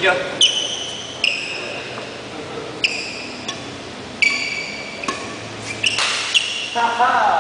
chưa? Ha ha.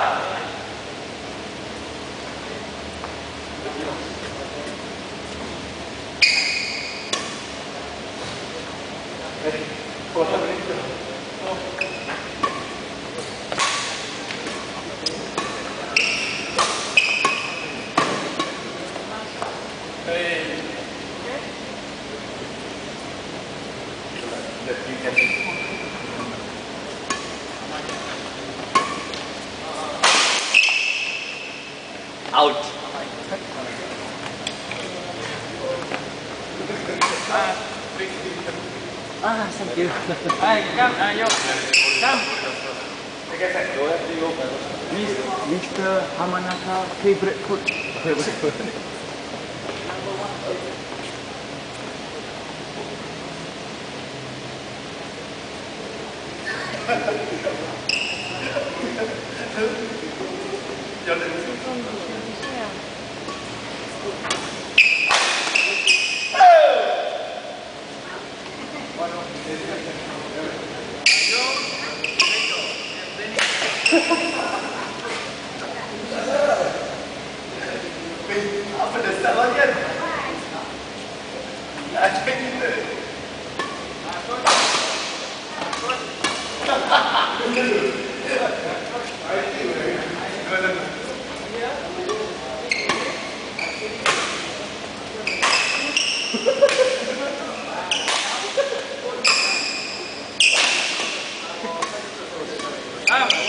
Out. Thank you. Ay, come, yo. Come. Mr. Hamanaka favorite food. Apa dah start lagi kan? Ada kita. Ah.